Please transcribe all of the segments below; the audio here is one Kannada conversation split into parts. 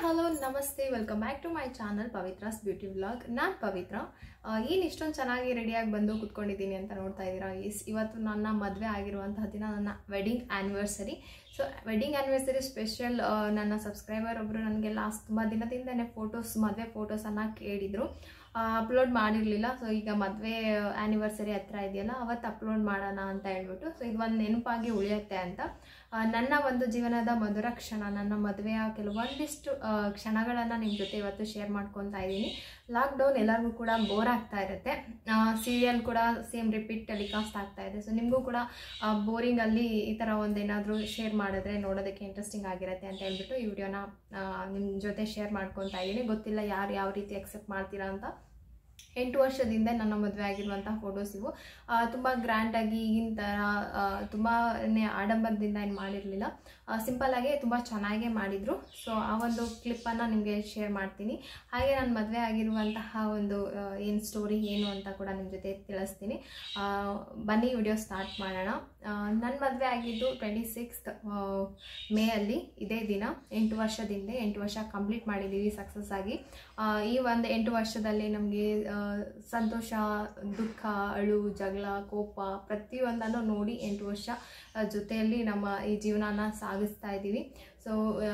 ಹಲೋ ನಮಸ್ತೆ welcome back to my channel Pavithra's beauty vlog. ನಾನು ಪವಿತ್ರ. ಏನು ಇಷ್ಟೊಂದು ಚೆನ್ನಾಗಿ ರೆಡಿಯಾಗಿ ಬಂದು ಕುತ್ಕೊಂಡಿದ್ದೀನಿ ಅಂತ ನೋಡ್ತಾ ಇದ್ದೀರಾ. ಇವತ್ತು ನನ್ನ ಮದುವೆ ಆಗಿರುವಂತಹ ದಿನ, ನನ್ನ wedding anniversary. So wedding anniversary special. ನನ್ನ ಸಬ್ಸ್ಕ್ರೈಬರ್ ಒಬ್ಬರು ನನಗೆ ಲಾಸ್ಟ್ ತುಂಬ ದಿನದಿಂದನೇ ಮದುವೆ ಫೋಟೋಸನ್ನು ಕೇಳಿದರು. ಅಪ್ಲೋಡ್ ಮಾಡಿರಲಿಲ್ಲ. ಸೊ ಈಗ ಮದುವೆ ಆ್ಯನಿವರ್ಸರಿ ಹತ್ರ ಇದೆಯಲ್ಲ, ಅವತ್ತು ಅಪ್ಲೋಡ್ ಮಾಡೋಣ ಅಂತ ಹೇಳ್ಬಿಟ್ಟು, ಸೊ ಇದು ಒಂದು ನೆನಪಾಗಿ ಉಳಿಯುತ್ತೆ ಅಂತ ನನ್ನ ಒಂದು ಜೀವನದ ಮಧುರ ಕ್ಷಣ, ನನ್ನ ಮದುವೆಯ ಕೆಲವೊಂದಿಷ್ಟು ಕ್ಷಣಗಳನ್ನು ನಿಮ್ಮ ಜೊತೆ ಇವತ್ತು ಶೇರ್ ಮಾಡ್ಕೊತಾ ಇದ್ದೀನಿ. ಲಾಕ್ಡೌನ್ ಎಲ್ಲರಿಗೂ ಕೂಡ ಬೋರ್ ಆಗ್ತಾ ಇರುತ್ತೆ. ಸೀರಿಯಲ್ ಕೂಡ ಸೇಮ್ ರಿಪೀಟ್ ಟೆಲಿಕಾಸ್ಟ್ ಆಗ್ತಾ ಇದೆ. ಸೊ ನಿಮಗೂ ಕೂಡ ಬೋರಿಂಗಲ್ಲಿ ಈ ಥರ ಒಂದೇನಾದರೂ ಶೇರ್ ಮಾಡಿದ್ರೆ ನೋಡೋದಕ್ಕೆ ಇಂಟ್ರೆಸ್ಟಿಂಗ್ ಆಗಿರುತ್ತೆ ಅಂತ ಹೇಳ್ಬಿಟ್ಟು ಈ ವಿಡಿಯೋನ ನಿಮ್ಮ ಜೊತೆ ಶೇರ್ ಮಾಡ್ಕೊತಾ ಇದ್ದೀನಿ. ಗೊತ್ತಿಲ್ಲ ಯಾರು ಯಾವ ರೀತಿ ಎಕ್ಸೆಪ್ಟ್ ಮಾಡ್ತೀರಾ ಅಂತ. 8 ವರ್ಷದಿಂದ ನನ್ನ ಮದುವೆ ಆಗಿರುವಂಥ ಫೋಟೋಸ್ ಇವು. ತುಂಬ ಗ್ರ್ಯಾಂಡಾಗಿ ಈಗಿನ ಥರ ತುಂಬಾ ಆಡಂಬರದಿಂದ ಏನು ಮಾಡಿರಲಿಲ್ಲ. ಸಿಂಪಲ್ಲಾಗಿ ತುಂಬ ಚೆನ್ನಾಗೇ ಮಾಡಿದರು. ಸೊ ಆ ಒಂದು ಕ್ಲಿಪ್ಪನ್ನು ನಿಮಗೆ ಶೇರ್ ಮಾಡ್ತೀನಿ. ಹಾಗೆ ನಾನು ಮದುವೆ ಆಗಿರುವಂತಹ ಒಂದು ಏನು ಸ್ಟೋರಿ ಏನು ಅಂತ ಕೂಡ ನಿಮ್ಮ ಜೊತೆ ತಿಳಿಸ್ತೀನಿ. ಬನ್ನಿ ವಿಡಿಯೋ ಸ್ಟಾರ್ಟ್ ಮಾಡೋಣ. ನನ್ನ ಮದುವೆ ಆಗಿದ್ದು 26th ಮೇಯಲ್ಲಿ, ಇದೇ ದಿನ. 8 ವರ್ಷದಿಂದ 8 ವರ್ಷ ಕಂಪ್ಲೀಟ್ ಮಾಡಿದ್ದೀವಿ ಸಕ್ಸಸ್ ಆಗಿ. ಈ ಒಂದು 8 ವರ್ಷದಲ್ಲಿ ನಮಗೆ ಸಂತೋಷ, ದುಃಖ, ಅಳು, ಜಗಳ, ಕೋಪ ಪ್ರತಿಯೊಂದನ್ನು ನೋಡಿ 8 ವರ್ಷ ಜೊತೆಯಲ್ಲಿ ನಮ್ಮ ಈ ಜೀವನನ ಸಾಗಿಸ್ತಾ ಇದ್ದೀವಿ. ಸೊ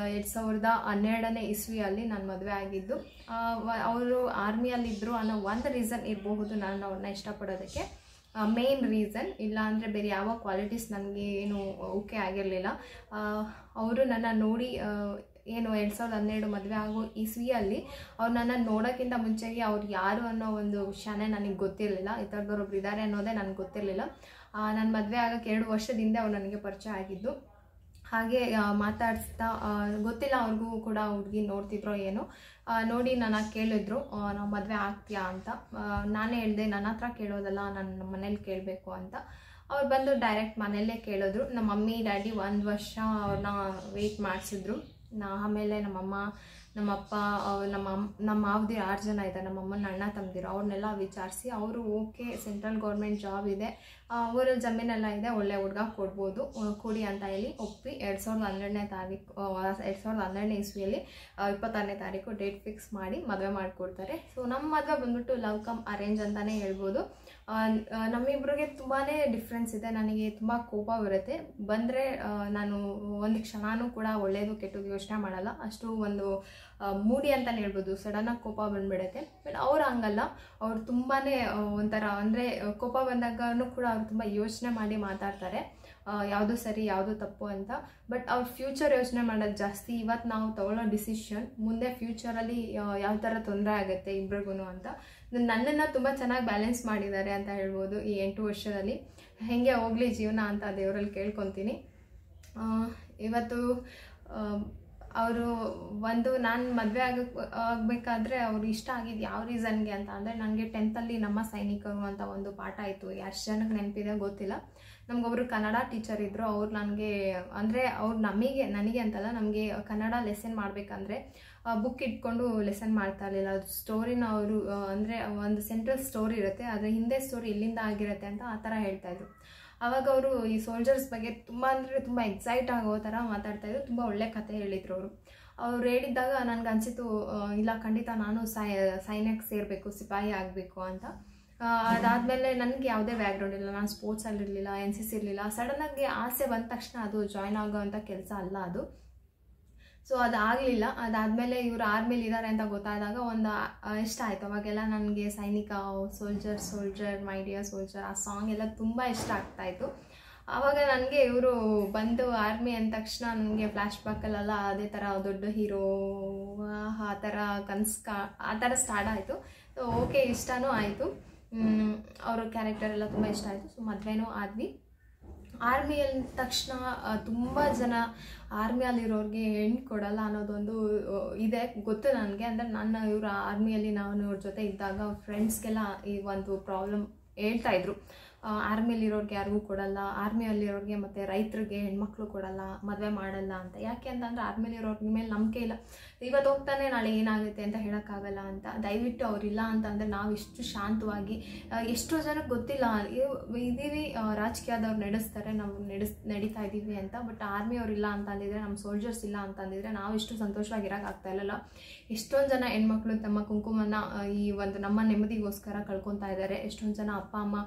2012ನೇ ಇಸ್ವಿಯಲ್ಲಿ ನಾನು ಮದುವೆ ಆಗಿದ್ದು. ಅವರು ಆರ್ಮಿಯಲ್ಲಿದ್ದರು ಅನ್ನೋ ಒಂದು ರೀಸನ್ ಇರಬಹುದು ನಾನು ಅವ್ರನ್ನ ಇಷ್ಟಪಡೋದಕ್ಕೆ. ಮೇನ್ ರೀಸನ್, ಇಲ್ಲ ಅಂದರೆ ಬೇರೆ ಯಾವ ಕ್ವಾಲಿಟೀಸ್ ನನಗೆ ಏನು ಓಕೆ ಆಗಿರಲಿಲ್ಲ. ಅವರು ನನ್ನ ನೋಡಿ ಏನು 2012 ಮದುವೆ ಆಗೋ ಇಸ್ವಿಯಲ್ಲಿ ಅವ್ರು ನನ್ನ ನೋಡೋಕ್ಕಿಂತ ಮುಂಚೆಗೆ ಅವ್ರು ಯಾರು ಅನ್ನೋ ಒಂದು ವಿಷಯನೇ ನನಗೆ ಗೊತ್ತಿರಲಿಲ್ಲ. ಈ ಥರದವ್ರೊಬ್ರು ಇದ್ದಾರೆ ಅನ್ನೋದೇ ನನಗೆ ಗೊತ್ತಿರಲಿಲ್ಲ. ನನ್ನ ಮದುವೆ ಆಗೋಕ್ಕೆ 2 ವರ್ಷದಿಂದ ಅವ್ರು ನನಗೆ ಪರಿಚಯ ಆಗಿದ್ದು. ಹಾಗೆ ಮಾತಾಡಿಸ್ತಾ, ಗೊತ್ತಿಲ್ಲ ಅವ್ರಿಗೂ ಕೂಡ ಹುಡುಗಿ ನೋಡ್ತಿದ್ರೋ ಏನೋ, ನೋಡಿ ನನ್ನ ಕೇಳಿದ್ರು ನಾವು ಮದುವೆ ಆಗ್ತೀಯಾ ಅಂತ. ನಾನೇ ಹೇಳಿದೆ ನನ್ನ ಹತ್ರ ಕೇಳೋದಲ್ಲ, ನನ್ನ ಮನೇಲಿ ಕೇಳಬೇಕು ಅಂತ. ಅವ್ರು ಬಂದು ಡೈರೆಕ್ಟ್ ಮನೆಯಲ್ಲೇ ಕೇಳಿದ್ರು. ನಮ್ಮ ಮಮ್ಮಿ ಡ್ಯಾಡಿ 1 ವರ್ಷ ಅವ್ರನ್ನ ವೆಯ್ಟ್ ಮಾಡಿಸಿದ್ರು. ಆಮೇಲೆ ನಮ್ಮಮ್ಮ, ನಮ್ಮಪ್ಪ, ನಮ್ಮ ಮಾವದಿರು 6 ಜನ ಇದ್ದಾರೆ, ನಮ್ಮಮ್ಮನ ಅಣ್ಣ ತಮ್ಮದಿರು, ಅವ್ರನ್ನೆಲ್ಲ ವಿಚಾರಿಸಿ ಅವರು ಓಕೆ, ಸೆಂಟ್ರಲ್ ಗೌರ್ಮೆಂಟ್ ಜಾಬ್ ಇದೆ, ಊರಲ್ಲಿ ಜಮೀನೆಲ್ಲ ಇದೆ, ಒಳ್ಳೆ ಹುಡುಗ ಕೊಡ್ಬೋದು, ಕೊಡಿ ಅಂತ ಹೇಳಿ ಒಪ್ಪಿ 2012ನೇ ಇಸ್ವಿಯಲ್ಲಿ 26ನೇ ತಾರೀಕು ಡೇಟ್ ಫಿಕ್ಸ್ ಮಾಡಿ ಮದುವೆ ಮಾಡಿಕೊಡ್ತಾರೆ. ಸೊ ನಮ್ಮ ಮದುವೆ ಬಂದ್ಬಿಟ್ಟು ಲವ್ ಕಮ್ ಅರೇಂಜ್ ಅಂತಲೇ ಹೇಳ್ಬೋದು. ನಮ್ಮಿಬ್ರಿಗೆ ತುಂಬಾ ಡಿಫ್ರೆನ್ಸ್ ಇದೆ. ನನಗೆ ತುಂಬ ಕೋಪ ಬರುತ್ತೆ. ಬಂದರೆ ನಾನು ಒಂದು ಕ್ಷಣನೂ ಕೂಡ ಒಳ್ಳೆಯದು ಕೆಟ್ಟದ್ದು ಯೋಚನೆ ಮಾಡಲ್ಲ. ಅಷ್ಟು ಒಂದು ಮೂಡಿ ಅಂತಲೇ ಹೇಳ್ಬೋದು. ಸಡನ್ನಾಗಿ ಕೋಪ ಬಂದುಬಿಡುತ್ತೆ. ಬಟ್ ಅವ್ರು ಹಂಗಲ್ಲ. ಅವ್ರು ತುಂಬಾ ಒಂಥರ, ಅಂದರೆ ಕೋಪ ಬಂದಾಗೂ ಕೂಡ ಅವ್ರು ತುಂಬ ಯೋಚನೆ ಮಾಡಿ ಮಾತಾಡ್ತಾರೆ, ಯಾವುದು ಸರಿ ಯಾವುದು ತಪ್ಪು ಅಂತ. ಬಟ್ ಅವ್ರ ಫ್ಯೂಚರ್ ಯೋಚನೆ ಮಾಡೋದು ಜಾಸ್ತಿ. ಇವತ್ತು ನಾವು ತಗೊಳ್ಳೋ ಡಿಸಿಷನ್ ಮುಂದೆ ಫ್ಯೂಚರಲ್ಲಿ ಯಾವ ಥರ ತೊಂದರೆ ಆಗುತ್ತೆ ಇಬ್ರಿಗೂ ಅಂತ. ನನ್ನನ್ನು ತುಂಬ ಚೆನ್ನಾಗಿ ಬ್ಯಾಲೆನ್ಸ್ ಮಾಡಿದ್ದಾರೆ ಅಂತ ಹೇಳ್ಬೋದು ಈ 8 ವರ್ಷದಲ್ಲಿ. ಹೇಗೆ ಹೋಗಲಿ ಜೀವನ ಅಂತ ದೇವರಲ್ಲಿ ಕೇಳ್ಕೊತೀನಿ. ಇವತ್ತು ಅವರು ನಾನು ಮದುವೆ ಆಗಬೇಕಾದ್ರೆ ಅವ್ರು ಇಷ್ಟ ಆಗಿದ್ದು ಯಾವ ರೀಸನ್ಗೆ ಅಂತ ಅಂದರೆ, ನನಗೆ 10th ನಮ್ಮ ಸೈನಿಕರು ಅಂತ ಒಂದು ಪಾಠ ಇತ್ತು. ಎಷ್ಟು ಜನಕ್ಕೆ ನೆನಪಿದೆ ಗೊತ್ತಿಲ್ಲ. ನಮಗೊಬ್ಬರು ಕನ್ನಡ ಟೀಚರ್ ಇದ್ದರು. ಅವ್ರು ನನಗೆ, ಅಂದರೆ ಅವ್ರು ನನಗೆ ಅಂತಲ್ಲ, ನಮಗೆ ಕನ್ನಡ ಲೆಸನ್ ಮಾಡಬೇಕಂದ್ರೆ ಬುಕ್ ಇಟ್ಕೊಂಡು ಲೆಸನ್ ಮಾಡ್ತಾ ಇರಲಿಲ್ಲ. ಅದು ಸ್ಟೋರಿನ ಅವರು, ಅಂದರೆ ಒಂದು ಸೆಂಟ್ರಲ್ ಸ್ಟೋರಿ ಇರುತ್ತೆ, ಅದರ ಹಿಂದೆ ಸ್ಟೋರಿ ಇಲ್ಲಿಂದ ಆಗಿರುತ್ತೆ ಅಂತ ಆ ಥರ ಹೇಳ್ತಾಯಿದ್ರು. ಆವಾಗ ಅವರು ಈ ಸೋಲ್ಜರ್ಸ್ ಬಗ್ಗೆ ತುಂಬ ಅಂದರೆ ತುಂಬ ಎಕ್ಸೈಟ್ ಆಗೋ ಥರ ಮಾತಾಡ್ತಾಯಿದ್ರು. ತುಂಬ ಒಳ್ಳೆ ಕತೆ ಹೇಳಿದರು ಅವ್ರು ಹೇಳಿದ್ದಾಗ ನನಗೆ ಅನಿಸಿತು, ಇಲ್ಲ ಖಂಡಿತ ನಾನು ಸೈನ್ಯಕ್ಕೆ ಸೇರಬೇಕು, ಸಿಪಾಯಿ ಆಗಬೇಕು ಅಂತ. ಅದಾದಮೇಲೆ ನನಗೆ ಯಾವುದೇ ಬ್ಯಾಕ್ಗ್ರೌಂಡ್ ಇಲ್ಲ, ನಾನು ಸ್ಪೋರ್ಟ್ಸಲ್ಲಿರಲಿಲ್ಲ, NCC ಇರಲಿಲ್ಲ. ಸಡನ್ನಾಗಿ ಆಸೆ ಬಂದ ತಕ್ಷಣ ಅದು ಜಾಯ್ನ್ ಆಗೋವಂಥ ಕೆಲಸ ಅಲ್ಲ ಅದು. ಸೊ ಅದಾಗಲಿಲ್ಲ. ಅದಾದಮೇಲೆ ಇವರು ಆರ್ಮಿಲಿ ಇದ್ದಾರೆ ಅಂತ ಗೊತ್ತಾದಾಗ ಒಂದು ಇಷ್ಟ ಆಯಿತು. ಅವಾಗೆಲ್ಲ ನನಗೆ ಸೈನಿಕ, ಸೋಲ್ಜರ್ ಮೈ ಡಿಯರ್ ಸೋಲ್ಜರ್ ಆ ಸಾಂಗ್ ಎಲ್ಲ ತುಂಬ ಇಷ್ಟ ಆಗ್ತಾಯಿತ್ತು. ಆವಾಗ ನನಗೆ ಇವರು ಬಂದು ಆರ್ಮಿ ಅಂದ ತಕ್ಷಣ ನನಗೆ ಫ್ಲ್ಯಾಶ್ ಬ್ಯಾಕಲ್ಲೆಲ್ಲ ಅದೇ ಥರ ದೊಡ್ಡ ಹೀರೋ ಆ ಥರ ಆ ಥರ ಸ್ಟಾರ್ಟ್ ಆಯಿತು. ಸೊ ಓಕೆ, ಇಷ್ಟನೂ ಆಯಿತು. ಅವ್ರ ಕ್ಯಾರೆಕ್ಟರ್ ಎಲ್ಲ ತುಂಬ ಇಷ್ಟ ಆಯಿತು. ಸೊ ಮದುವೆನೂ ಆದ್ವಿ. ಆರ್ಮಿ ಅಂದ ತಕ್ಷಣ ತುಂಬ ಜನ ಆರ್ಮಿಯಲ್ಲಿರೋರಿಗೆ ಹೆಣ್ಣು ಕೊಡಲ್ಲ ಅನ್ನೋದೊಂದು ಇದೆ, ಗೊತ್ತು ನನಗೆ. ಅಂದರೆ ಇವರು ಆರ್ಮಿಯಲ್ಲಿ ನಾನು ಇವ್ರ ಜೊತೆ ಇದ್ದಾಗ ಫ್ರೆಂಡ್ಸ್ಗೆಲ್ಲ ಈ ಒಂದು ಪ್ರಾಬ್ಲಮ್ ಹೇಳ್ತಾಯಿದ್ರು. ಆರ್ಮಿಯಲ್ಲಿರೋರಿಗೆ ಯಾರಿಗೂ ಕೊಡಲ್ಲ, ಆರ್ಮಿಯಲ್ಲಿರೋರಿಗೆ ಮತ್ತು ರೈತರಿಗೆ ಹೆಣ್ಮಕ್ಳು ಕೊಡಲ್ಲ, ಮದುವೆ ಮಾಡಲ್ಲ ಅಂತ. ಯಾಕೆ ಅಂತಂದರೆ ಆರ್ಮಿಯಲ್ಲಿರೋರ ಮೇಲೆ ನಂಬಿಕೆ ಇಲ್ಲ, ಇವತ್ತು ಹೋಗ್ತಾನೆ ನಾಳೆ ಏನಾಗುತ್ತೆ ಅಂತ ಹೇಳೋಕ್ಕಾಗಲ್ಲ ಅಂತ. ದಯವಿಟ್ಟು ಅವರಿಲ್ಲ ಅಂತಂದರೆ ನಾವು ಇಷ್ಟು ಶಾಂತವಾಗಿ, ಎಷ್ಟೋ ಜನಕ್ಕೆ ಗೊತ್ತಿಲ್ಲ ಇದ್ದೀವಿ, ರಾಜಕೀಯದವ್ರು ನಡೆಸ್ತಾರೆ, ನಾವು ನಡೀತಾ ಇದ್ದೀವಿ ಅಂತ. ಬಟ್ ಆರ್ಮಿಯವ್ರಿಲ್ಲ ಅಂತಂದಿದ್ರೆ, ನಮ್ಮ ಸೋಲ್ಜರ್ಸ್ ಇಲ್ಲ ಅಂತಂದಿದ್ರೆ ನಾವು ಇಷ್ಟು ಸಂತೋಷವಾಗಿರೋಕ್ಕಾಗ್ತಾ ಇಲ್ಲಲ್ಲ. ಎಷ್ಟೊಂದು ಜನ ಹೆಣ್ಮಕ್ಳು ತಮ್ಮ ಕುಂಕುಮನ ಈ ಒಂದು ನಮ್ಮ ನೆಮ್ಮದಿಗೋಸ್ಕರ ಕಳ್ಕೊತಾ ಇದ್ದಾರೆ. ಎಷ್ಟೊಂದು ಜನ ಅಪ್ಪ ಅಮ್ಮ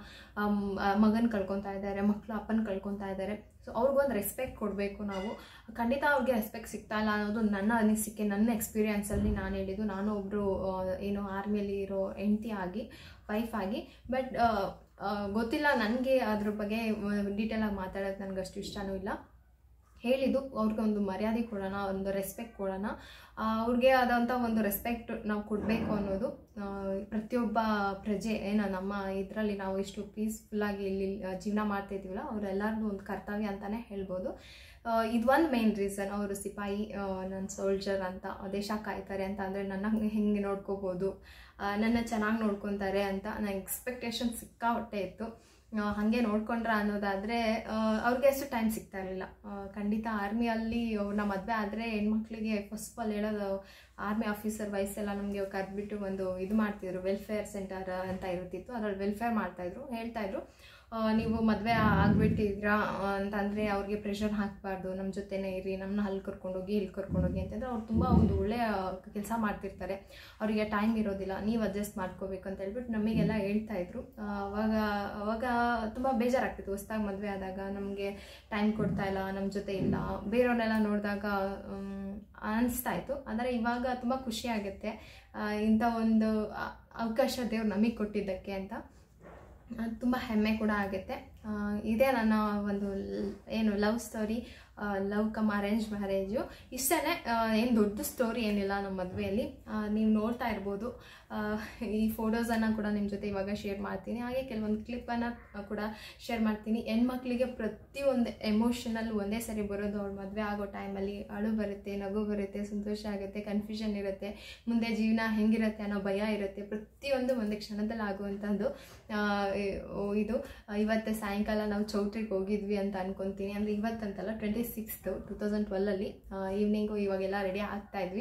ಮಗನ ಕಳ್ಕೊತಾ ಇದ್ದಾರೆ, ಮಕ್ಕಳು ಅಪ್ಪನ ಕಳ್ಕೊತಾ ಇದ್ದಾರೆ. ಸೊ ಅವ್ರಿಗೊಂದು ರೆಸ್ಪೆಕ್ಟ್ ಕೊಡಬೇಕು ನಾವು. ಖಂಡಿತ ಅವ್ರಿಗೆ ರೆಸ್ಪೆಕ್ಟ್ ಸಿಗ್ತಾ ಇಲ್ಲ ಅನ್ನೋದು ನನ್ನ ಅನಿಸಿಕೆ, ನನ್ನ ಎಕ್ಸ್ಪೀರಿಯೆನ್ಸಲ್ಲಿ ನಾನು ಹೇಳಿದ್ದು. ನಾನು ಒಬ್ಬರು ಏನು ಆರ್ಮಿಯಲ್ಲಿ ಇರೋ ಹೆಂಡತಿ ಆಗಿ, ವೈಫ್ ಆಗಿ. ಬಟ್ ಗೊತ್ತಿಲ್ಲ, ನನಗೆ ಅದ್ರ ಬಗ್ಗೆ ಡೀಟೇಲಾಗಿ ಮಾತಾಡೋದು ನನಗಷ್ಟು ಇಷ್ಟನೂ ಇಲ್ಲ. ಹೇಳಿದ್ದು ಅವ್ರಿಗೆ ಒಂದು ಮರ್ಯಾದೆ ಕೊಡೋಣ, ಒಂದು ರೆಸ್ಪೆಕ್ಟ್ ಕೊಡೋಣ, ಅವ್ರಿಗೆ ಆದಂಥ ಒಂದು ರೆಸ್ಪೆಕ್ಟ್ ನಾವು ಕೊಡಬೇಕು ಅನ್ನೋದು ಪ್ರತಿಯೊಬ್ಬ ಪ್ರಜೆ ನಮ್ಮ ಇದರಲ್ಲಿ ನಾವು ಇಷ್ಟು ಪೀಸ್ಫುಲ್ಲಾಗಿ ಇಲ್ಲಿ ಜೀವನ ಮಾಡ್ತಾಯಿದ್ದೀವಲ್ಲ ಅವರೆಲ್ಲರಿಗೂ ಒಂದು ಕರ್ತವ್ಯ ಅಂತಲೇ ಹೇಳ್ಬೋದು. ಇದೊಂದು ಮೇನ್ ರೀಸನ್. ಅವರು ಸಿಪಾಯಿ, ನನ್ನ ಸೋಲ್ಜರ್ ಅಂತ, ದೇಶ ಕಾಯ್ತಾರೆ ಅಂತ ಅಂದರೆ ನನ್ನ ಹೆಂಗೆ ನೋಡ್ಕೋಬೋದು, ನನ್ನ ಚೆನ್ನಾಗಿ ನೋಡ್ಕೊತಾರೆ ಅಂತ ನನ್ನ ಎಕ್ಸ್ಪೆಕ್ಟೇಷನ್ ಸಿಕ್ಕಾಪಟ್ಟೆ ಇತ್ತು. ಹಾಗೆ ನೋಡ್ಕೊಂಡ್ರ ಅನ್ನೋದಾದರೆ ಅವ್ರಿಗೆ ಎಷ್ಟು ಟೈಮ್ ಸಿಗ್ತಾ ಇರಲಿಲ್ಲ. ಖಂಡಿತ ಆರ್ಮಿಯಲ್ಲಿ ಅವ್ರನ್ನ ಮದುವೆ ಆದರೆ ಹೆಣ್ಮಕ್ಳಿಗೆ ಫಸ್ಟ್ ಆಫ್ ಆಲ್ ಹೇಳೋದು, ಆರ್ಮಿ ಆಫೀಸರ್ ವಯಸ್ಸೆಲ್ಲ ನಮಗೆ ಕರೆದ್ಬಿಟ್ಟು ಒಂದು ಇದು ಮಾಡ್ತಿದ್ರು, ವೆಲ್ಫೇರ್ ಸೆಂಟರ್ ಅಂತ ಇರುತ್ತಿತ್ತು, ಅದರಲ್ಲಿ ವೆಲ್ಫೇರ್ ಮಾಡ್ತಾಯಿದ್ರು. ಹೇಳ್ತಾಯಿದ್ರು, ನೀವು ಮದುವೆ ಆಗಿಬಿಟ್ಟಿದ್ರಾ ಅಂತಂದರೆ ಅವ್ರಿಗೆ ಪ್ರೆಷರ್ ಹಾಕಬಾರ್ದು, ನಮ್ಮ ಜೊತೆನೇ ಇರಿ, ನಮ್ಮನ್ನ ಅಲ್ಲಿ ಕರ್ಕೊಂಡೋಗಿ ಇಲ್ಲಿ ಕರ್ಕೊಂಡೋಗಿ ಅಂತಂದರೆ ಅವ್ರು ತುಂಬ ಒಂದು ಒಳ್ಳೆಯ ಕೆಲಸ ಮಾಡ್ತಿರ್ತಾರೆ, ಅವರಿಗೆ ಟೈಮ್ ಇರೋದಿಲ್ಲ, ನೀವು ಅಡ್ಜಸ್ಟ್ ಮಾಡ್ಕೋಬೇಕು ಅಂತ ಹೇಳ್ಬಿಟ್ಟು ನಮಗೆಲ್ಲ ಹೇಳ್ತಾಯಿದ್ರು. ಅವಾಗ ತುಂಬ ಬೇಜಾರಾಗ್ತಿತ್ತು. ಹೊಸ್ದಾಗಿ ಮದುವೆ ಆದಾಗ ನಮಗೆ ಟೈಮ್ ಕೊಡ್ತಾ ಇಲ್ಲ, ನಮ್ಮ ಜೊತೆ ಇಲ್ಲ, ಬೇರೆಯವ್ರನ್ನೆಲ್ಲ ನೋಡಿದಾಗ ಅನಿಸ್ತಾ ಇತ್ತು. ಆದರೆ ಇವಾಗ ತುಂಬ ಖುಷಿ ಆಗುತ್ತೆ ಇಂಥ ಒಂದು ಅವಕಾಶ ದೇವ್ರು ನಮಗೆ ಕೊಟ್ಟಿದ್ದಕ್ಕೆ ಅಂತ. ತುಂಬ ಹೆಮ್ಮೆ ಕೂಡ ಆಗುತ್ತೆ. ಇದೇ ನನ್ನ ಒಂದು ಏನು love story, love come arrange marriage. ಇಷ್ಟೇ, ಏನು ದೊಡ್ಡ ಸ್ಟೋರಿ ಏನಿಲ್ಲ ನಮ್ಮ ಮದುವೆಯಲ್ಲಿ. ನೀವು ನೋಡ್ತಾ ಇರ್ಬೋದು, ಈ ಫೋಟೋಸನ್ನು ಕೂಡ ನಿಮ್ಮ ಜೊತೆ ಇವಾಗ ಶೇರ್ ಮಾಡ್ತೀನಿ, ಹಾಗೆ ಕೆಲವೊಂದು ಕ್ಲಿಪ್ಪನ್ನು ಕೂಡ ಶೇರ್ ಮಾಡ್ತೀನಿ. ಹೆಣ್ಮಕ್ಳಿಗೆ ಪ್ರತಿಯೊಂದು ಎಮೋಷನಲ್ ಒಂದೇ ಸರಿ ಬರೋದು. ಅವ್ರ ಮದುವೆ ಆಗೋ ಟೈಮಲ್ಲಿ ಅಳು ಬರುತ್ತೆ, ನಗು ಬರುತ್ತೆ, ಸಂತೋಷ ಆಗುತ್ತೆ, ಕನ್ಫ್ಯೂಷನ್ ಇರುತ್ತೆ, ಮುಂದೆ ಜೀವನ ಹೆಂಗಿರುತ್ತೆ ಅನ್ನೋ ಭಯ ಇರುತ್ತೆ. ಪ್ರತಿಯೊಂದು ಒಂದು ಕ್ಷಣದಲ್ಲಿ ಆಗುವಂಥದ್ದು ಇದು. ಇವತ್ತು ಸಾಯಂಕಾಲ ನಾವು ಚೌಟ್ರಿಗೆ ಹೋಗಿದ್ವಿ ಅಂತ ಅನ್ಕೊತೀನಿ. ಅಂದರೆ ಇವತ್ತಂತಲ್ಲ, 26th 2012 ಈವ್ನಿಂಗು ಇವಾಗೆಲ್ಲ ರೆಡಿ ಆಗ್ತಾಯಿದ್ವಿ.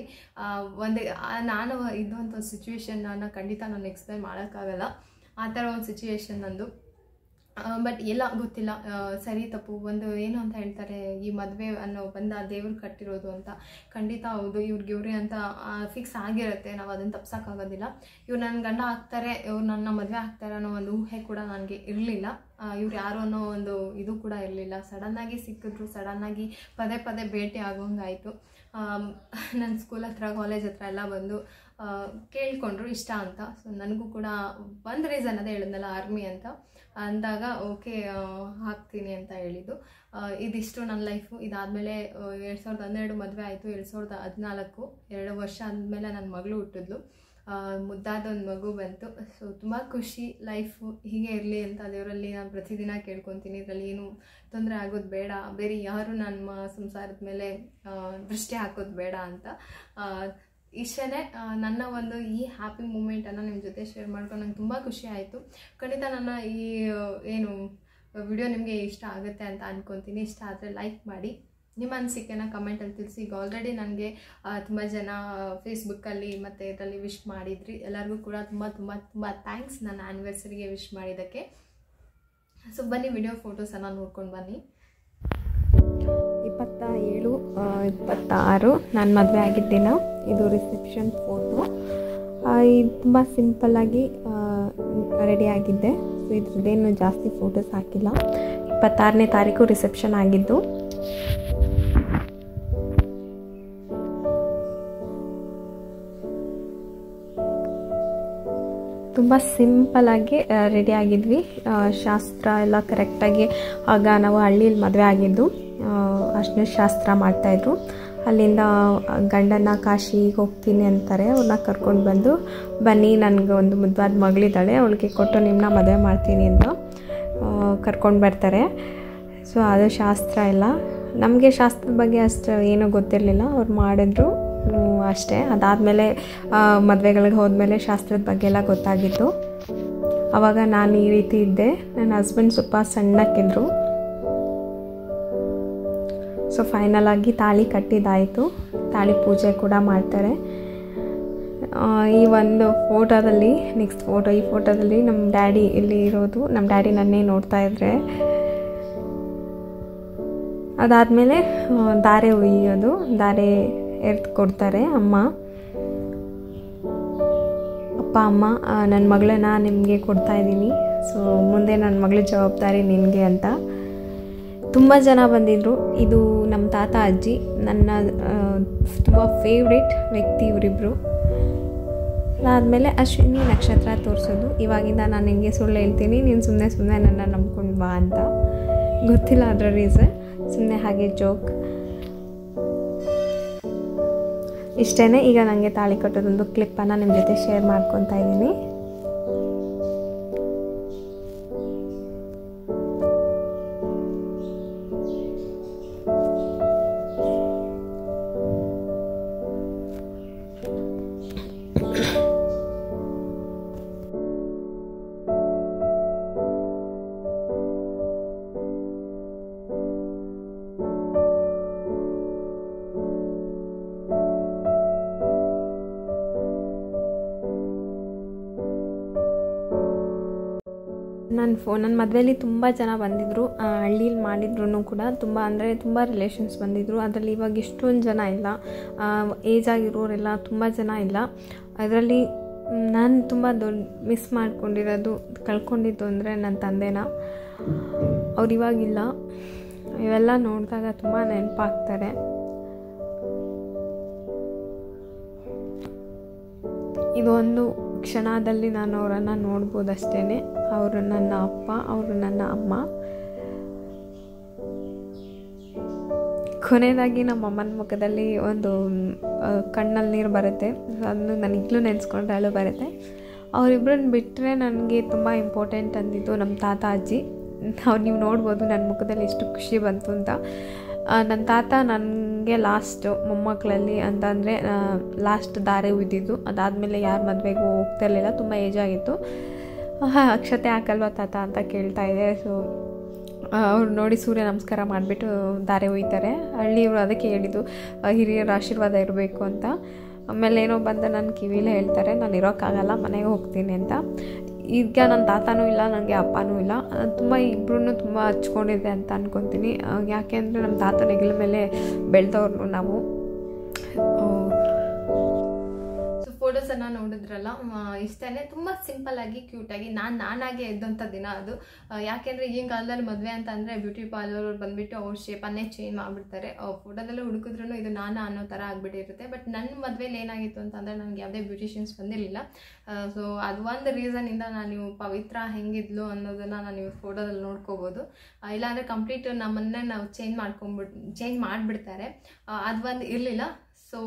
ನಾನು ಇದ್ದಂಥ ಒಂದು ಸಿಚುವೇಶನ್ ಖಂಡಿತ ನಾನು ಎಕ್ಸ್ಪ್ಲೈನ್ ಮಾಡೋಕ್ಕಾಗಲ್ಲ, ಆ ಥರ ಒಂದು ಸಿಚುವೇಶನ್ ನಂದು. ಬಟ್ ಎಲ್ಲ ಗೊತ್ತಿಲ್ಲ, ಸರಿ ತಪ್ಪು ಒಂದು ಏನು ಅಂತ ಹೇಳ್ತಾರೆ, ಈ ಮದುವೆ ಅನ್ನೋ ಬಂದ ದೇವ್ರು ಕಟ್ಟಿರೋದು ಅಂತ. ಖಂಡಿತ ಹೌದು, ಇವ್ರಿಗೆ ಅಂತ ಫಿಕ್ಸ್ ಆಗಿರುತ್ತೆ, ನಾವು ಅದನ್ನು ತಪ್ಸೋಕ್ಕಾಗೋದಿಲ್ಲ. ಇವ್ರು ನನ್ನ ಗಂಡ ಆಗ್ತಾರೆ, ಇವ್ರು ನನ್ನ ಮದುವೆ ಆಗ್ತಾರೆ ಅನ್ನೋ ಒಂದು ಊಹೆ ಕೂಡ ನನಗೆ ಇರಲಿಲ್ಲ. ಇವ್ರು ಯಾರು ಅನ್ನೋ ಒಂದು ಇದು ಕೂಡ ಇರಲಿಲ್ಲ. ಸಡನ್ನಾಗಿ ಸಿಕ್ಕಿದ್ರು, ಸಡನ್ನಾಗಿ ಪದೇ ಪದೇ ಭೇಟಿ ಆಗೋಂಗಾಯಿತು. ನನ್ನ ಸ್ಕೂಲ್ ಹತ್ರ, ಕಾಲೇಜ್ ಹತ್ರ ಎಲ್ಲ ಬಂದು ಕೇಳಿಕೊಂಡ್ರು ಇಷ್ಟ ಅಂತ. ಸೊ ನನಗೂ ಕೂಡ ಒಂದು ರೀಸನ್ ಅದೇ ಹೇಳಿದ್ನಲ್ಲ, ಆರ್ಮಿ ಅಂತ ಅಂದಾಗ ಓಕೆ ಹಾಕ್ತೀನಿ ಅಂತ ಹೇಳಿದ್ದು. ಇದಿಷ್ಟು ನನ್ನ ಲೈಫು. ಇದಾದಮೇಲೆ 2012 ಮದುವೆ ಆಯಿತು. 2014 2 ವರ್ಷ ಆದಮೇಲೆ ನನ್ನ ಮಗಳು ಹುಟ್ಟಿದ್ಲು, ಮುದ್ದಾದ ಒಂದು ಮಗು ಬಂತು. ಸೊ ತುಂಬ ಖುಷಿ. ಲೈಫು ಹೀಗೆ ಇರಲಿ ಅಂತ ದೇವರಲ್ಲಿ ನಾನು ಪ್ರತಿದಿನ ಕೇಳ್ಕೊತೀನಿ. ಇದರಲ್ಲಿ ಏನು ತೊಂದರೆ ಆಗೋದು ಬೇಡ, ಬೇರೆ ಯಾರು ನಮ್ಮ ಸಂಸಾರದ ಮೇಲೆ ದೃಷ್ಟಿ ಹಾಕೋದು ಬೇಡ ಅಂತ. ಇಷ್ಟೇ ನನ್ನ ಒಂದು ಈ ಹ್ಯಾಪಿ ಮೂಮೆಂಟನ್ನು ನಿಮ್ಮ ಜೊತೆ ಶೇರ್ ಮಾಡ್ಕೊಂಡು ನಂಗೆ ತುಂಬ ಖುಷಿ ಆಯಿತು. ಖಂಡಿತ ನನ್ನ ಈ ಏನು ವಿಡಿಯೋ ನಿಮಗೆ ಇಷ್ಟ ಆಗುತ್ತೆ ಅಂತ ಅಂದ್ಕೊತೀನಿ. ಇಷ್ಟ ಆದರೆ ಲೈಕ್ ಮಾಡಿ, ನಿಮ್ಮ ಅನಿಸಿಕೆನ ಕಮೆಂಟಲ್ಲಿ ತಿಳಿಸಿ. ಈಗ ಆಲ್ರೆಡಿ ನನಗೆ ತುಂಬ ಜನ ಫೇಸ್ಬುಕ್ಕಲ್ಲಿ ಮತ್ತು ಇದರಲ್ಲಿ ವಿಶ್ ಮಾಡಿದ್ರಿ. ಎಲ್ಲರಿಗೂ ಕೂಡ ತುಂಬ ತುಂಬ ತುಂಬ ಥ್ಯಾಂಕ್ಸ್ ನನ್ನ ಆ್ಯನಿವರ್ಸರಿಗೆ ವಿಶ್ ಮಾಡಿದ್ದಕ್ಕೆ. ಸೊ ಬನ್ನಿ ವಿಡಿಯೋ ಫೋಟೋಸನ್ನು ನೋಡ್ಕೊಂಡು ಬನ್ನಿ. 27, 26 ನಾನು ಮದುವೆ ಆಗಿದ್ದೇನೆ. ಇದು ರಿಸೆಪ್ಷನ್ ಫೋಟೋ. ಇದು ತುಂಬ ಸಿಂಪಲ್ಲಾಗಿ ರೆಡಿ ಆಗಿದ್ದೆ. ಸೊ ಇದ್ರದ್ದೇನು ಜಾಸ್ತಿ ಫೋಟೋಸ್ ಹಾಕಿಲ್ಲ. 26ನೇ ತಾರೀಕು ರಿಸೆಪ್ಷನ್ ಆಗಿದ್ದು. ತುಂಬ ಸಿಂಪಲ್ಲಾಗಿ ರೆಡಿ ಆಗಿದ್ವಿ. ಶಾಸ್ತ್ರ ಎಲ್ಲ ಕರೆಕ್ಟಾಗಿ, ಆಗ ನಾವು ಹಳ್ಳಿಯಲ್ಲಿ ಮದುವೆ ಆಗಿದ್ದು, ಅಷ್ಟೇ ಶಾಸ್ತ್ರ ಮಾಡ್ತಾಯಿದ್ರು. ಅಲ್ಲಿಂದ ಗಂಡನ ಕಾಶಿಗೆ ಹೋಗ್ತೀನಿ ಅಂತಾರೆ, ಅವ್ರನ್ನ ಕರ್ಕೊಂಡು ಬಂದು, ಬನ್ನಿ ನನಗೆ ಒಂದು ಮುದ್ದಾದ ಮಗಳಿದ್ದಾಳೆ, ಅವಳಿಗೆ ಕೊಟ್ಟು ನಿಮ್ಮನ್ನ ಮದುವೆ ಮಾಡ್ತೀನಿ ಅಂತ ಕರ್ಕೊಂಡು ಬರ್ತಾರೆ. ಸೊ ಅದು ಶಾಸ್ತ್ರ ಎಲ್ಲ. ನಮಗೆ ಶಾಸ್ತ್ರದ ಬಗ್ಗೆ ಅಷ್ಟು ಏನೂ ಗೊತ್ತಿರಲಿಲ್ಲ, ಅವ್ರು ಮಾಡಿದ್ರು ಅಷ್ಟೇ. ಅದಾದಮೇಲೆ ಮದುವೆಗಳಿಗೆ ಹೋದ್ಮೇಲೆ ಶಾಸ್ತ್ರದ ಬಗ್ಗೆ ಎಲ್ಲ ಗೊತ್ತಾಗಿತ್ತು. ಆವಾಗ ನಾನು ಈ ರೀತಿ ಇದ್ದೆ. ನನ್ನ ಹಸ್ಬೆಂಡ್ ಸ್ವಲ್ಪ ಸಣ್ಣಕ್ಕಿದ್ರು. ಸೊ ಫೈನಲ್ ಆಗಿ ತಾಳಿ ಕಟ್ಟಿದ್ದಾಯಿತು. ತಾಳಿ ಪೂಜೆ ಕೂಡ ಮಾಡ್ತಾರೆ. ಈ ಒಂದು ಫೋಟೋದಲ್ಲಿ ಈ ಫೋಟೋದಲ್ಲಿ ನಮ್ಮ ಡ್ಯಾಡಿ ಇಲ್ಲಿ ಇರೋದು. ನಮ್ಮ ಡ್ಯಾಡಿ ನನ್ನೇ ನೋಡ್ತಾ ಇದ್ರೆ. ಅದಾದಮೇಲೆ ಧಾರೆ ಉಯ್ಯೋದು, ಧಾರೆ ಎರ್ದು ಕೊಡ್ತಾರೆ ಅಪ್ಪ ಅಮ್ಮ. ನನ್ನ ಮಗಳನ್ನ ನಿಮಗೆ ಕೊಡ್ತಾಯಿದ್ದೀನಿ, ಸೊ ಮುಂದೆ ನನ್ನ ಮಗಳ ಜವಾಬ್ದಾರಿ ನಿನಗೆ ಅಂತ. ತುಂಬ ಜನ ಬಂದಿದ್ದರು. ಇದು ನಮ್ಮ ತಾತ ಅಜ್ಜಿ, ನನ್ನ ತುಂಬ ಫೇವ್ರೇಟ್ ವ್ಯಕ್ತಿ ಇವರಿಬ್ಬರು. ಅದಾದಮೇಲೆ ಅಶ್ವಿನಿ ನಕ್ಷತ್ರ ತೋರಿಸೋದು. ಇವಾಗಿಂದ ನಾನು ನಿನಗೆ ಸುಳ್ಳು ಹೇಳ್ತೀನಿ, ನೀನು ಸುಮ್ಮನೆ ನನ್ನ ನಂಬ್ಕೊಂಡು ಬಾ ಅಂತ. ಗೊತ್ತಿಲ್ಲ ಅದರ ರೀಸನ್, ಸುಮ್ಮನೆ ಹಾಗೆ ಜೋಕ್. ಇಷ್ಟೇ. ಈಗ ನನಗೆ ತಾಳಿ ಕಟ್ಟೋದೊಂದು ಕ್ಲಿಪ್ಪನ್ನು ನಿಮ್ಮ ಜೊತೆ ಶೇರ್ ಮಾಡ್ಕೊತಾ ಇದ್ದೀನಿ. ನನ್ನ ಮದುವೆಯಲ್ಲಿ ತುಂಬ ಜನ ಬಂದಿದ್ದರು. ಹಳ್ಳೀಲಿ ಮಾಡಿದ್ರು ಕೂಡ ತುಂಬ ರಿಲೇಷನ್ಸ್ ಬಂದಿದ್ದರು. ಅದರಲ್ಲಿ ಇವಾಗ ಇಷ್ಟೊಂದು ಜನ ಇಲ್ಲ, ಏಜ್ ಆಗಿರೋರೆಲ್ಲ ತುಂಬ ಜನ ಇಲ್ಲ. ಅದರಲ್ಲಿ ನಾನು ತುಂಬ ಮಿಸ್ ಕಳ್ಕೊಂಡಿದ್ದು ಅಂದರೆ ನನ್ನ ತಂದೆನ. ಅವ್ರು ಇವಾಗಿಲ್ಲ. ಇವೆಲ್ಲ ನೋಡಿದಾಗ ತುಂಬ ನೆನಪಾಗ್ತಾರೆ. ಇದು ಒಂದು ಕ್ಷಣದಲ್ಲಿ ನಾನು ಅವರನ್ನು ನೋಡ್ಬೋದು ಅಷ್ಟೇ. ಅವರು ನನ್ನ ಅಪ್ಪ, ಅವರು ನನ್ನ ಅಮ್ಮ. ಕೊನೆಯದಾಗಿ ನಮ್ಮ ಅಮ್ಮನ ಮುಖದಲ್ಲಿ ಒಂದು ಕಣ್ಣಲ್ಲಿ ನೀರು ಬರುತ್ತೆ. ಅದನ್ನು ನನಗೀಗಲೂ ನೆನೆಸ್ಕೊಂಡ್ರೆ ಅಳು ಬರುತ್ತೆ. ಅವರಿಬ್ಬರನ್ನ ಬಿಟ್ಟರೆ ನನಗೆ ತುಂಬ ಇಂಪಾರ್ಟೆಂಟ್ ಅಂದಿದ್ದು ನಮ್ಮ ತಾತ ಅಜ್ಜಿ. ನೀವು ನೋಡ್ಬೋದು ನನ್ನ ಮುಖದಲ್ಲಿ ಎಷ್ಟು ಖುಷಿ ಬಂತು ಅಂತ. ನನ್ನ ತಾತ ನನಗೆ ಲಾಸ್ಟ್ ಮೊಮ್ಮಕ್ಕಳಲ್ಲಿ ಅಂತಂದರೆ ಲಾಸ್ಟ್ ಧಾರೆ ಉಯ್ದಿದ್ದು. ಅದಾದಮೇಲೆ ಯಾರ ಮದುವೆಗೂ ಹೋಗ್ತಿರ್ಲಿಲ್ಲ, ತುಂಬ ಏಜ್ ಆಗಿತ್ತು. ಅಕ್ಷತೆ ಹಾಕಲ್ವ ತಾತ ಅಂತ ಕೇಳ್ತಾಯಿದೆ. ಸೊ ಅವ್ರು ನೋಡಿ ಸೂರ್ಯ ನಮಸ್ಕಾರ ಮಾಡಿಬಿಟ್ಟು ಧಾರೆ ಉಯ್ತಾರೆ. ಹಳ್ಳಿಯವರು ಅದಕ್ಕೆ ಹೇಳಿದ್ದು ಹಿರಿಯರ ಆಶೀರ್ವಾದ ಇರಬೇಕು ಅಂತ. ಆಮೇಲೆ ಏನೋ ಬಂದು ನನ್ನ ಕಿವಿಲೇ ಹೇಳ್ತಾರೆ, ನಾನು ಇರೋಕ್ಕಾಗಲ್ಲ, ಮನೆಗೆ ಹೋಗ್ತೀನಿ ಅಂತ. ಈಗ ನನ್ನ ತಾತನೂ ಇಲ್ಲ, ನನಗೆ ಅಪ್ಪನೂ ಇಲ್ಲ. ತುಂಬ ಇಬ್ಬರೂ ತುಂಬ ಹಚ್ಕೊಂಡಿದೆ ಅಂತ ಅಂದ್ಕೊತೀನಿ. ಯಾಕೆ ಅಂದರೆ ನಮ್ಮ ತಾತನ ಹೆಗಲ ಮೇಲೆ ಬೆಳೆದವ್ರು ನಾವು. ಫೋಟೋಸನ್ನು ನೋಡಿದ್ರಲ್ಲ, ಇಷ್ಟೇ. ತುಂಬ ಸಿಂಪಲ್ಲಾಗಿ ಕ್ಯೂಟಾಗಿ ನಾನಾಗೆ ಇದ್ದಂಥ ದಿನ ಅದು. ಯಾಕೆಂದರೆ ಈಗಿನ ಕಾಲದಲ್ಲಿ ಮದುವೆ ಅಂತ ಅಂದರೆ ಬ್ಯೂಟಿ ಪಾರ್ಲರ್ ಬಂದುಬಿಟ್ಟು ಅವ್ರ ಶೇಪನ್ನೇ ಚೇಂಜ್ ಮಾಡಿಬಿಡ್ತಾರೆ. ಫೋಟೋದಲ್ಲೂ ಹುಡುಕಿದ್ರೂ ಇದು ನಾನು ಅನ್ನೋ ಥರ ಆಗಿಬಿಟ್ಟಿರುತ್ತೆ. ಬಟ್ ನನ್ನ ಮದುವೆಲಿ ಏನಾಗಿತ್ತು ಅಂತಂದರೆ ನನಗೆ ಯಾವುದೇ ಬ್ಯೂಟಿಷಿಯನ್ಸ್ ಬಂದಿರಲಿಲ್ಲ. ಸೊ ಅದು ಒಂದು ರೀಸನಿಂದ ನಾನು ಪವಿತ್ರ ಹೆಂಗಿದ್ಲು ಅನ್ನೋದನ್ನು ನಾನು ಇವ್ರ ಫೋಟೋದಲ್ಲಿ ನೋಡ್ಕೋಬೋದು. ಇಲ್ಲಾಂದರೆ ಕಂಪ್ಲೀಟ್ ನಮ್ಮನ್ನೇ ನಾವು ಚೇಂಜ್ ಮಾಡಿಬಿಡ್ತಾರೆ. ಅದು ಒಂದು ಇರಲಿಲ್ಲ. ಸೊ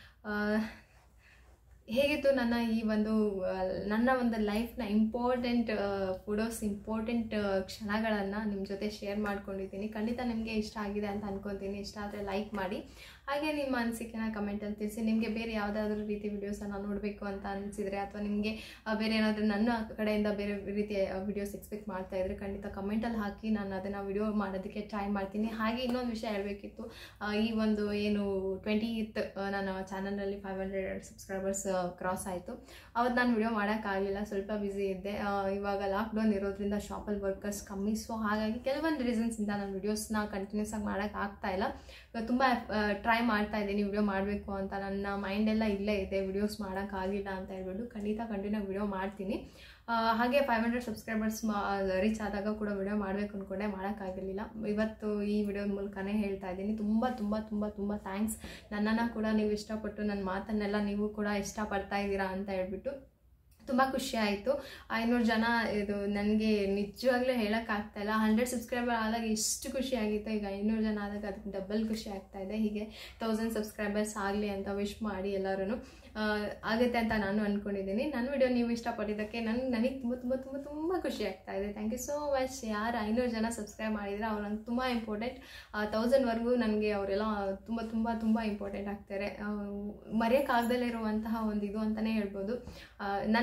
ಹೇಗಿತ್ತು ನನ್ನ ಒಂದು ಲೈಫ್ನ ಇಂಪಾರ್ಟೆಂಟ್ ಫೋಟೋಸ್, ಇಂಪಾರ್ಟೆಂಟ್ ಕ್ಷಣಗಳನ್ನು ನಿಮ್ಮ ಜೊತೆ ಶೇರ್ ಮಾಡ್ಕೊಂಡಿದ್ದೀನಿ. ಖಂಡಿತ ನಿಮಗೆ ಇಷ್ಟ ಆಗಿದೆ ಅಂತ ಅಂದ್ಕೊತೀನಿ. ಇಷ್ಟ ಆದರೆ ಲೈಕ್ ಮಾಡಿ, ಹಾಗೆ ನಿಮ್ಮ ಅನಿಸಿಕೆನ ಕಮೆಂಟಲ್ಲಿ ತಿಳಿಸಿ. ನಿಮಗೆ ಬೇರೆ ಯಾವುದಾದ್ರೂ ರೀತಿ ವಿಡಿಯೋಸನ್ನು ನೋಡಬೇಕು ಅಂತ ಅನಿಸಿದರೆ, ಅಥವಾ ನಿಮಗೆ ಬೇರೆ ಏನಾದರೂ ನನ್ನ ಕಡೆಯಿಂದ ಬೇರೆ ರೀತಿಯ ವಿಡಿಯೋಸ್ ಎಕ್ಸ್ಪೆಕ್ಟ್ ಮಾಡ್ತಾಯಿದ್ರೆ ಖಂಡಿತ ಕಮೆಂಟಲ್ಲಿ ಹಾಕಿ, ನಾನು ಅದನ್ನು ವಿಡಿಯೋ ಮಾಡೋದಕ್ಕೆ ಟ್ರೈ ಮಾಡ್ತೀನಿ. ಹಾಗೆ ಇನ್ನೊಂದು ವಿಷಯ ಹೇಳಬೇಕಿತ್ತು. ಈ ಒಂದು ಏನು 20th ನನ್ನ ಚಾನಲ್ನಲ್ಲಿ 500 ಸಬ್ಸ್ಕ್ರೈಬರ್ಸ್ ಕ್ರಾಸ್ ಆಯಿತು. ಅವತ್ತು ನಾನು ವಿಡಿಯೋ ಮಾಡೋಕ್ಕಾಗಲಿಲ್ಲ, ಸ್ವಲ್ಪ ಬ್ಯುಸಿ ಇದ್ದೆ. ಇವಾಗ ಲಾಕ್ಡೌನ್ ಇರೋದ್ರಿಂದ ಶಾಪಲ್ಲಿ ವರ್ಕರ್ಸ್ ಕಮ್ಮಿ. ಸೊ ಹಾಗಾಗಿ ಕೆಲವೊಂದು ರೀಸನ್ಸಿಂದ ನಾನು ವಿಡಿಯೋಸ್ನ ಕಂಟಿನ್ಯೂಸ್ ಆಗಿ ಮಾಡೋಕ್ಕಾಗ್ತಾಯಿಲ್ಲ. ತುಂಬ ಟ್ರೈ ಮಾಡ್ತಾ ಇದ್ದೀನಿ ವಿಡಿಯೋ ಮಾಡಬೇಕು ಅಂತ. ನನ್ನ ಮೈಂಡೆಲ್ಲ ಇಲ್ಲೇ ಇದೆ, ವಿಡಿಯೋಸ್ ಮಾಡೋಕ್ಕಾಗಿಲ್ಲ ಅಂತ ಹೇಳ್ಬಿಟ್ಟು. ಖಂಡಿತ ಕಂಟಿನ್ಯೂ ವಿಡಿಯೋ ಮಾಡ್ತೀನಿ. ಹಾಗೆ 500 ಸಬ್ಸ್ಕ್ರೈಬರ್ಸ್ ರೀಚ್ ಆದಾಗ ಕೂಡ ವಿಡಿಯೋ ಮಾಡಬೇಕು ಅಂದ್ಕೊಂಡೆ, ಮಾಡೋಕ್ಕಾಗಲಿಲ್ಲ. ಇವತ್ತು ಈ ವಿಡಿಯೋ ಮೂಲಕನೇ ಹೇಳ್ತಾ ಇದ್ದೀನಿ. ತುಂಬ ತುಂಬ ತುಂಬ ತುಂಬ ಥ್ಯಾಂಕ್ಸ್. ನನ್ನನ್ನು ಕೂಡ ನೀವು ಇಷ್ಟಪಟ್ಟು, ನನ್ನ ಮಾತನ್ನೆಲ್ಲ ನೀವು ಕೂಡ ಇಷ್ಟಪಡ್ತಾ ಇದ್ದೀರಾ ಅಂತ ಹೇಳ್ಬಿಟ್ಟು ತುಂಬ ಖುಷಿ ಆಯಿತು. 500 ಜನ, ಇದು ನನಗೆ ನಿಜವಾಗ್ಲೂ ಹೇಳೋಕ್ಕಾಗ್ತಾಯಿಲ್ಲ. 100 ಸಬ್ಸ್ಕ್ರೈಬರ್ ಆದಾಗ ಎಷ್ಟು ಖುಷಿ ಆಗಿತ್ತು, ಈಗ 500 ಜನ ಆದಾಗ ಅದಕ್ಕೆ ಡಬಲ್ ಖುಷಿ ಆಗ್ತಾಯಿದೆ. ಹೀಗೆ 1000 ಸಬ್ಸ್ಕ್ರೈಬರ್ಸ್ ಆಗಲಿ ಅಂತ ವಿಶ್ ಮಾಡಿ ಎಲ್ಲರೂ ಆಗುತ್ತೆ ಅಂತ ನಾನು ಅಂದ್ಕೊಂಡಿದ್ದೀನಿ. ನನ್ನ ವಿಡಿಯೋ ನೀವು ಇಷ್ಟಪಟ್ಟಿದ್ದಕ್ಕೆ ನನಗೆ ತುಂಬ ತುಂಬ ತುಂಬ ತುಂಬ ಖುಷಿ ಆಗ್ತಾ ಇದೆ. Thank you so much. ಯಾರು 500 ಜನ ಸಬ್ಸ್ಕ್ರೈಬ್ ಮಾಡಿದರೆ ಅವ್ರು ನಂಗೆ ತುಂಬ ಇಂಪಾರ್ಟೆಂಟ್. 1000ವರೆಗೂ ನನಗೆ ಅವರೆಲ್ಲ ತುಂಬ ತುಂಬ ತುಂಬ ಇಂಪಾರ್ಟೆಂಟ್ ಆಗ್ತಾರೆ. ಮರೆಯೋಕ್ಕಾಗದಲ್ಲೇ ಇರುವಂತಹ ಒಂದು ಇದು ಅಂತಲೇ ಹೇಳ್ಬೋದು. ನನ್ನ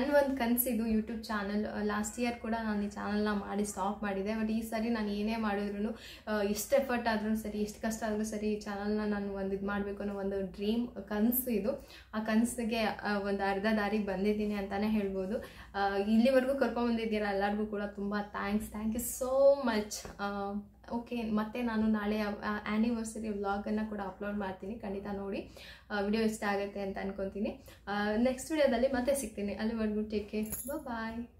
ಒಂದು ಕನಸಿದು ಯೂಟ್ಯೂಬ್ ಚಾನಲ್. ಲಾಸ್ಟ್ ಇಯರ್ ಕೂಡ ನಾನು ಈ ಚಾನಲ್ನ ಮಾಡಿ ಸ್ಟಾಪ್ ಮಾಡಿದೆ. ಬಟ್ ಈ ಸರಿ ನಾನು ಏನೇ ಮಾಡಿದ್ರು, ಎಷ್ಟು ಎಫರ್ಟ್ ಆದ್ರೂ ಸರಿ, ಎಷ್ಟು ಕಷ್ಟ ಆದರೂ ಸರಿ, ಈ ಚಾನಲ್ನ ನಾನು ಒಂದು ಇದು ಮಾಡಬೇಕು ಅನ್ನೋ ಒಂದು ಡ್ರೀಮ್ ಕನಸು ಇದು. ಆ ಕನಸಿಗೆ ಒಂದು ಅರ್ಧ ದಾರಿಗೆ ಬಂದಿದ್ದೀನಿ ಅಂತಲೇ ಹೇಳ್ಬೋದು. ಇಲ್ಲಿವರೆಗೂ ಕರ್ಕೊಂಡ್ಬಂದಿದ್ದೀರಾ ಎಲ್ಲರಿಗೂ ಕೂಡ ತುಂಬ thank you so much. Okay, ಮತ್ತೆ ನಾನು ನಾಳೆ ಆ್ಯನಿವರ್ಸರಿ ವ್ಲಾಗನ್ನು ಕೂಡ ಅಪ್ಲೋಡ್ ಮಾಡ್ತೀನಿ, ಖಂಡಿತ ನೋಡಿ. ವಿಡಿಯೋ ಇಷ್ಟ ಆಗುತ್ತೆ ಅಂತ ಅನ್ಕೊತೀನಿ. ನೆಕ್ಸ್ಟ್ ವಿಡಿಯೋದಲ್ಲಿ ಮತ್ತೆ ಸಿಗ್ತೀನಿ. ಅಲ್ಲಿವರೆಗೂ ಟೇಕ್ ಕೇರ್, ಬಾಯ್.